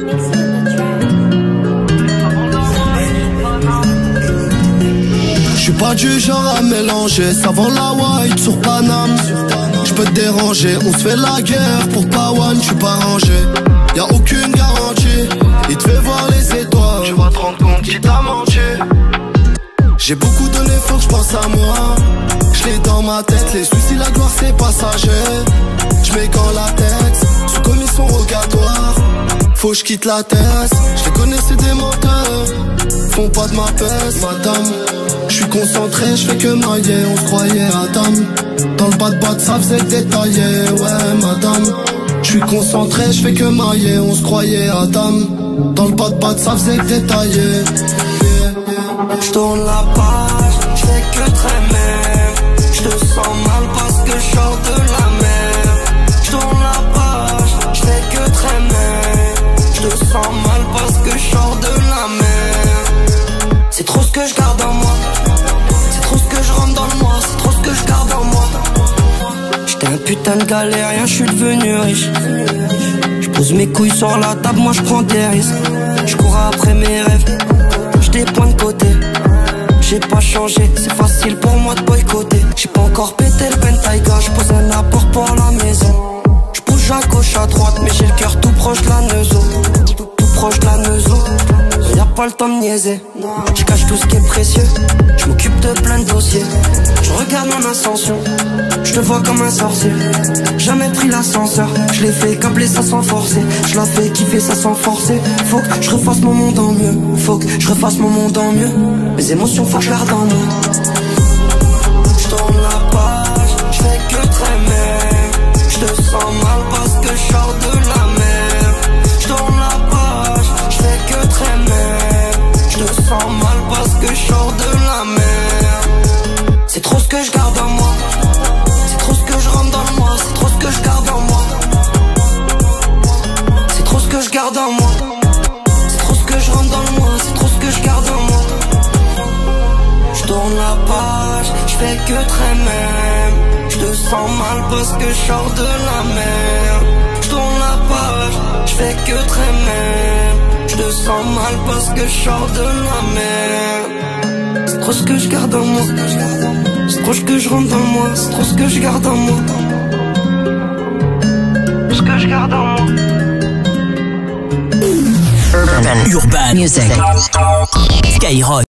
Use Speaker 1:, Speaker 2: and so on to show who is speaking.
Speaker 1: J'suis pas du genre à mélanger savon la white sur Paname. J'peux te déranger, on se fait la guerre pour pas one, j'suis pas rangé. Y'a aucune garantie, il te fait voir les étoiles. Tu vas te rendre compte qu'il t'a menti. J'ai beaucoup donné, faut que j'pense à moi. J'l'ai dans ma tête, les soucis, la gloire c'est passager. J'mets quand la tête, sous commission rogatoire. Faut que j'quitte la tête, j'les connais c'est des menteurs. Font pas de ma peste, madame. J'suis concentré, j'fais que mailler, on se croyait à dame. Dans le bas de boîte, ça faisait détailler, ouais madame. J'suis concentré, j'fais que mailler, on se croyait à dame. Dans le bas de boîte, ça faisait détailler.
Speaker 2: J'tourne la page, j'fais que traîner. J'te sens mal parce que j'sors de la mer. J'tourne la page, j'fais que traîner. J'te sens mal parce que j'sors de la mer. C'est trop ce que je garde en moi. C'est trop ce que je rentre dans le moi. C'est trop ce que je garde en moi. J'étais un putain de galérien, j'suis devenu riche. J'pose mes couilles sur la table, moi j'prends des risques. J'cours après mes rêves, j'dis points de côté. J'ai pas changé, c'est facile pour moi de boycotter. J'ai pas encore pété le Bentayga, j'pose un apport pour la maison. J'bouge à gauche, à droite, mais j'ai le cœur tout proche de la neuzo. Tout proche de la neuzo. Y'a pas le temps de niaiser. Je cache tout ce qui est précieux. Je m'occupe de plein de dossiers. Je regarde mon ascension. Je te vois comme un sorcier. Jamais pris l'ascenseur. Je l'ai fait câbler ça sans forcer. Je la fais kiffer ça sans forcer. Faut que je refasse mon monde en mieux. Faut que je refasse mon monde en mieux. Mes émotions faut que je garde en moi. Je tourne la page. Je fais que traîner. Je te sens mal parce que je sors de la mer. Je tourne la page. Je fais que traîner. Je te sens mal parce que je sors de la mer. C'est trop ce que je garde en moi. C'est trop ce que je rentre dans le moi. C'est trop ce que je garde en moi. C'est trop ce que je garde en moi. C'est trop ce que je rentre dans le moi. C'est trop ce que je garde en moi. Je tourne la page. Je fais que traîner. Je te sens mal parce que je sors de la mer. Je tourne la page. Je fais que traîner. Je te sens mal parce que je sors de la mer. C'est trop ce que je garde en moi. C'est trop ce que je rentre dans moi. C'est trop ce que je garde en moi. Ce que je garde en moi.
Speaker 3: Urban Music. Skyrock.